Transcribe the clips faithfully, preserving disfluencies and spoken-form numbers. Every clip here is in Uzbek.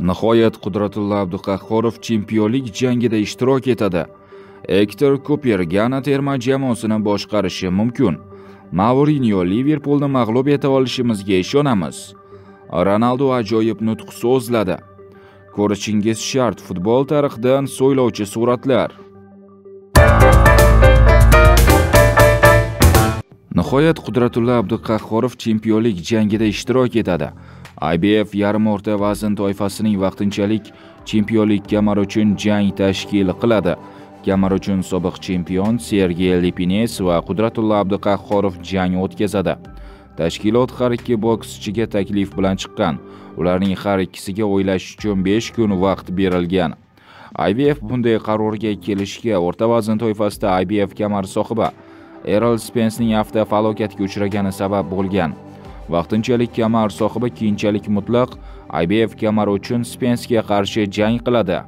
Nihoyat Qudratulla Abduqahhorov chempionlik jangida ishtirok etadi. Ektor Kuper Gana terma jamoasini boshqarishi mumkin. Mourinho Liverpoolni mag'lub eta olishimizga ishonamiz. Ronaldo ajoyib nutq so'zladi. Ko'rishingiz shart futbol tarixidan so'ylovchi suratlar. Nihoyat Qudratulla Abduqahhorov chempionlik jangida ishtirok etadi. I B F yarim o'rta vazn toifasining vaqtinchalik chempionlik kamari uchun jang tashkil qiladi. Kamar uchun sobiq chempion Sergey Lipines va Qudratulla Abduqahhorov jang o'tkazadi. Tashkilot har ikki bokschiga taklif bilan chiqqan. Ularning har ikkisiga o'ylash uchun besh kun vaqt berilgan. I B F bunday qarorga kelishga o'rta vazn toifasida I B F kamar sohibi Errol Spencening avtohalokatga uchragani sabab bo'lgan. Vaqtinchalik kamar sohibi keyinchalik mutlaq I B F kamari uchun Spence'ga qarshi jang qiladi.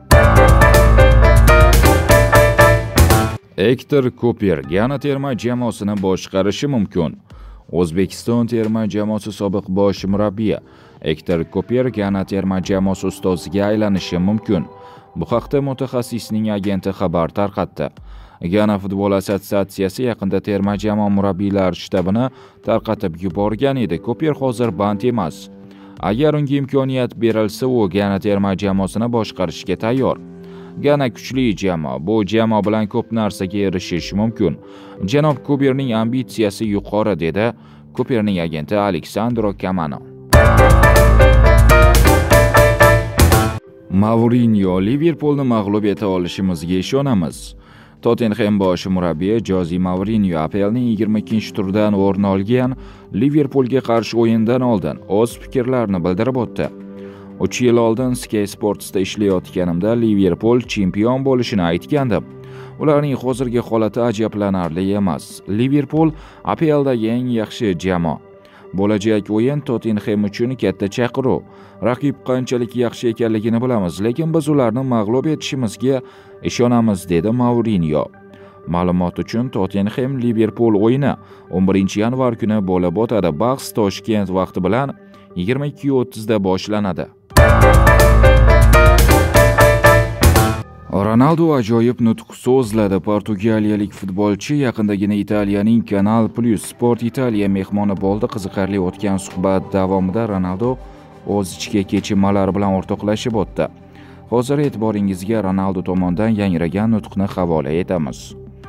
Ektor Kuper Gana terma jamoasini boshqarishi mumkin. O'zbekiston terma jamoasi sobiq bosh murabbiyi Ektor Kuper Gana terma jamoasi ustoziga aylanishi mumkin. Bu haqda mutaxassisning agenti xabar tarqatdi. Gana futbol assotsiatsiyasi yaqinda terma jamoa murabbiylar shtabini tarqatib yuborgan edi. Kuper hozir band emas. Agar unga imkoniyat berilsa, u Gana terma jamoasini boshqarishga tayyor. Gana kuchli jamoa, bu jamoa bilan ko'p narsaga erishish mumkin. Janob Kuperning ambitsiyasi yuqori, dedi Kuperning agenti Alexandro Camano. Mourinho Liverpoolni mag'lub eta olishimizga ishonamiz. Tottenham bosh murabbiyi Jose Mourinho A P L'ning yigirma ikkinchi turdan o'rin olgan Liverpoolga qarshi o'yindan oldin o'z fikrlarini bildirib o'tdi. uch yil oldin Sky Sports'da ishlayotganimda Liverpool chempion bo'lishini aytgandim. Ularning hozirgi holati ajablanarli emas. Liverpool A P L'dagi eng yaxshi jamoa. Bo'lajak o'yin Tottenham uchun katta chaqiruv. Raqib qanchalik yaxshi ekanligini bilamiz, lekin biz ularni mag'lub etishimizga ishonamiz, dedi Mourinho. Ma'lumot uchun Tottenham Liverpool o'yini o'n birinchi yanvar kuni bo'lib o'tadi. Bahs Toshkent vaqti bilan yigirma ikki o'ttiz da boshlanadi. Ronaldo ajoyib nutq so'zladi. Portugaliyalik futbolchi yaqindagina Italiyaning Canal Plus Sport Italia mehmoni bo'ldi. Qiziqarli o'tgan suhbat davomida Ronaldo o'z ichki kechinmalari bilan o'rtoqlashib o'tdi. Hozir e'tiboringizga Ronaldo tomonidan yangragan nutqni havola etamiz.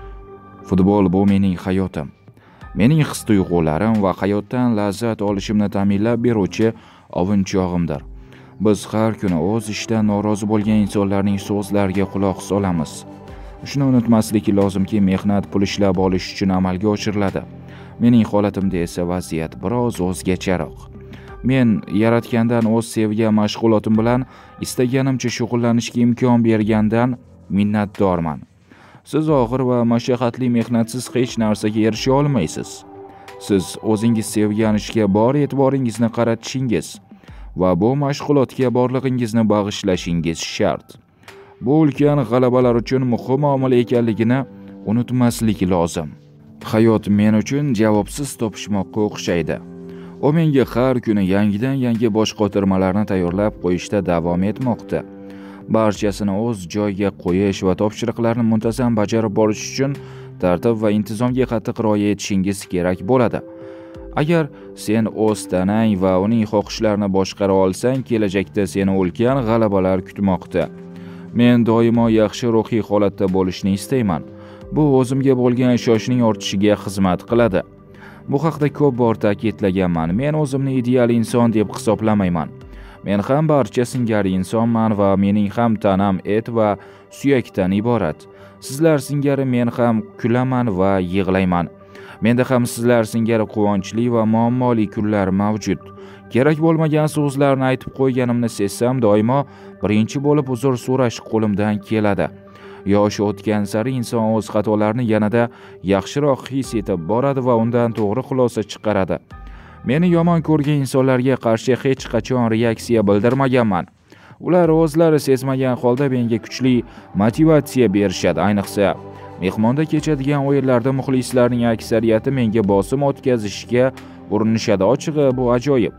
Futbol bu mening hayotim. Mening his-tuyg'ularim va hayotdan lazzat olishimni ta'minlab beruvchi ovunchog'imdir. Biz har kuni o'z ishdan norozi bo'lgan insonlarning so'zlariga quloq solamiz. Shuni unutmaslik lozimki, mehnat pul ishlab olish uchun amalga oshiriladi. Mening holatimda esa vaziyat biroz o'zgacharoq. Men yaratgandan o'z sevgan mashg'ulotim bilan istaganimcha shug'ullanishga imkon bergandan minnatdorman. Siz og'ir va mashaqqatli mehnatsiz hech narsaga erisha olmaysiz. Siz o'zingiz sevgan ishga bor e'tiboringizni qaratishingiz va bu mashg'ulotga borlig'ingizni bag'ishlashingiz shart. Bu ulkan g'alabalar uchun muhim omil ekanligini unutmaslik lozim. Hayot men uchun javobsiz topishmoqqa o'xshaydi. U menga har kuni yangidan yangi bosh qotirmalarni tayyorlab qo'yishda davom etmoqda. Barchasini o'z joyiga qo'yish va topshiriqlarni muntazam bajarib borish uchun tartib va intizomga qattiq rioya etishingiz kerak bo'ladi. Agar sen o'z tanang va uning xohishlarini boshqara olsang, kelajakda seni ulkan g'alabalar kutmoqda. Men doimo yaxshi ruhiy holatda bo'lishni istayman. Bu o'zimga bo'lgan ishonchning ortishiga xizmat qiladi. Bu haqda ko'p bor ta'kidlaganman. Men o'zimni ideal inson deb hisoblamayman. Men ham barcha singari insonman va mening ham tanam et va suyakdan iborat. Sizlar singari men ham kulaman va yig'layman. Menda ham sizlar singari quvonchli va muammoli kunlar mavjud. Kerak bo'lmagan so'zlarni aytib qo'yganimni sezsam, doimo birinchi bo'lib uzr so'rash qo'limdan keladi. Yosh o'tgan sari inson o'z xatolarini yanada yaxshiroq his etib boradi va undan to'g'ri xulosa chiqaradi. Meni yomon ko'rgan insonlarga qarshi hech qachon reaksiya bildirmaganman. Ular o'zlari sezmagan holda menga kuchli motivatsiya berishadi. Ayniqsa mehmonda kechadigan o'yinlarda muxlislarning aksariyati menga bosim o'tkazishga urinishadi. Ochig'i bu ajoyib.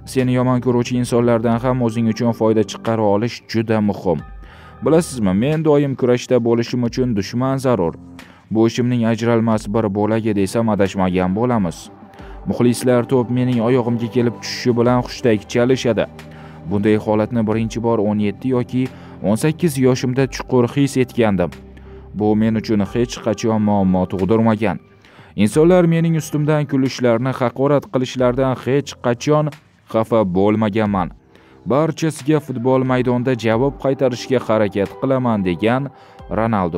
Seni yomon ko'ruvchi insonlardan ham o'zing uchun foyda chiqara olish juda muhim. Bilasizmi, men doim kurashda bo'lishim uchun dushman zarur. Bu ishimning ajralmas bir bo'lagi desam adashmagan bo'lamiz. Muxlislar to'p mening oyog'imga kelib tushishi bilan xushtak chalishadi. Bunday holatni birinchi bor o'n yetti yoki o'n sakkiz yoshimda chuqur his etgandim. Bu men uchun hech qachon muammo tug'dirmagan. Insonlar mening ustimdan kulishlarini, haqorat qilishlaridan hech qachon xafa bo'lmaganman. Barchasiga futbol maydonida javob qaytarishga harakat qilaman degan Ronaldo.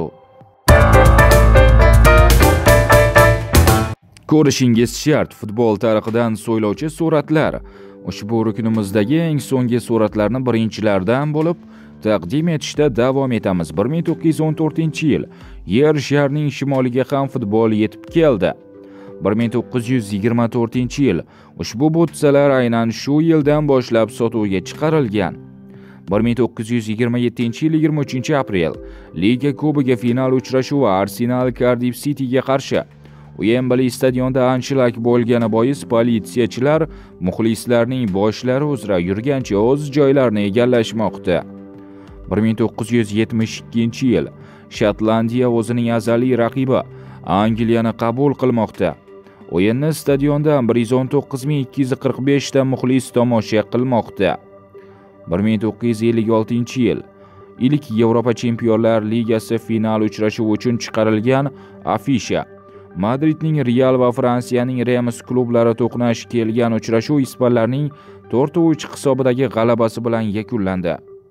Ko'rishingiz shart futbol tarixidan so'ylovchi suratlar. Ushbu ruknimizdagi eng so'nggi suratlarni birinchilardan bo'lib taqdim etishda davom etamiz. bir ming to'qqiz yuz o'n to'rtinchi yil Yer sharining shimoliga ham futbol yetib keldi. bir ming to'qqiz yuz yigirma to'rtinchi yil ushbu butsalar aynan shu yildan boshlab sotuvga chiqarilgan. bir ming to'qqiz yuz yigirma yettinchi yil yigirma uchinchi aprel Liga Kubogi final uchrashuvi Arsenal Cardiff Cityga qarshi Wembley stadionida anshlag bo'lgani bois politsiyachilar muxlislarning boshlari uzra yurgancha o'z joylarini egallashmoqda. bir ming to'qqiz yuz yetmish ikkinchi yil Shotlandiya o'zining azaliy raqibi Angliyani qabul qilmoqda. O'yinni stadiondan bir yuz o'n to'qqiz ming ikki yuz qirq besh ta muxlis tomosha qilmoqda. bir ming to'qqiz yuz ellik oltinchi yil ilk Yevropa Chempionlar Ligasi final uchrashuvi uchun chiqarilgan afisha. Madridning Real va Fransiyaning Reims klublari to'qnash kelgan uchrashuv ispanlarning to'rt uch hisobidagi g'alabasi bilan yakunlandi.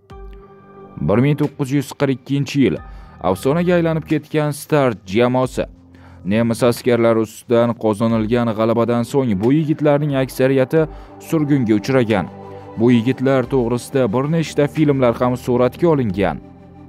bir ming to'qqiz yuz qirq ikkinchi yil afsonaga aylanib ketgan Start jamoasi nemis askarlari ustidan qozonilgan g'alabadan so'ng bu yigitlarning aksariyati surgunga uchragan. Bu yigitlar to'g'risida bir nechta filmlar ham suratga olingan.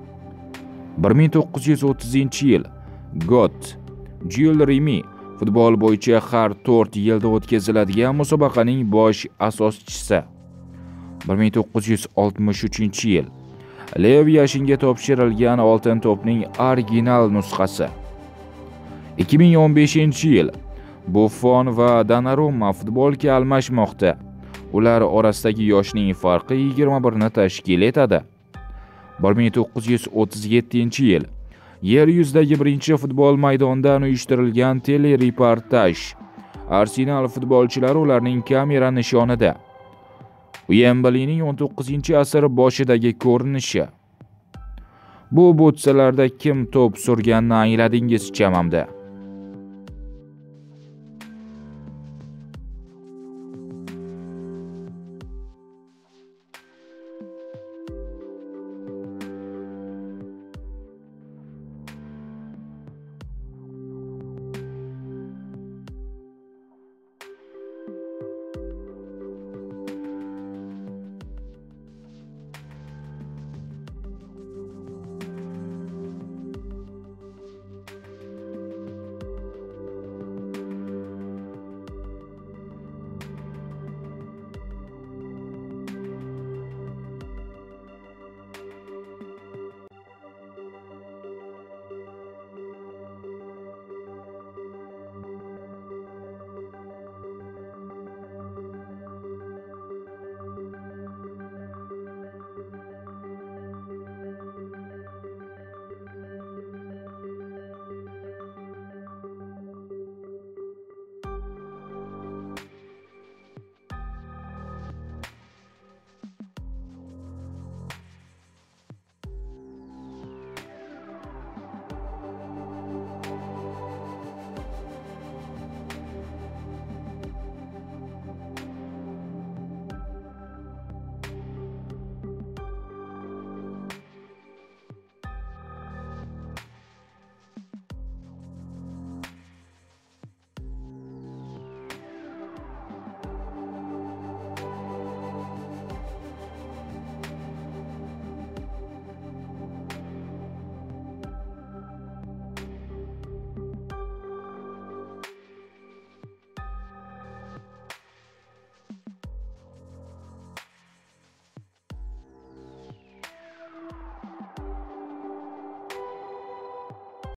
bir ming to'qqiz yuz o'ttizinchi yil Got Jules Rimet futbol bo'yicha har to'rt yilda o'tkaziladigan musobaqaning bosh asoschisi. bir ming to'qqiz yuz oltmish uchinchi yil Lev Yashinga topshirilgan oltin to'pning original nusxasi. ikki ming o'n beshinchi yil Buffon va Donnarumma futbolga almashmoqda. Ular orasidagi yoshning farqi yigirma bir ni tashkil etadi. bir ming to'qqiz yuz o'ttiz yettinchi yil Yer yuzidagi birinchi futbol maydonidan uyushtirilgan telereportaj. Arsenal futbolchilari ularning kamera nishonida. Wembleyning o'n to'qqizinchi asr boshidagi ko'rinishi. Bu butsalarda kim to'p surganini angladingiz chamamda.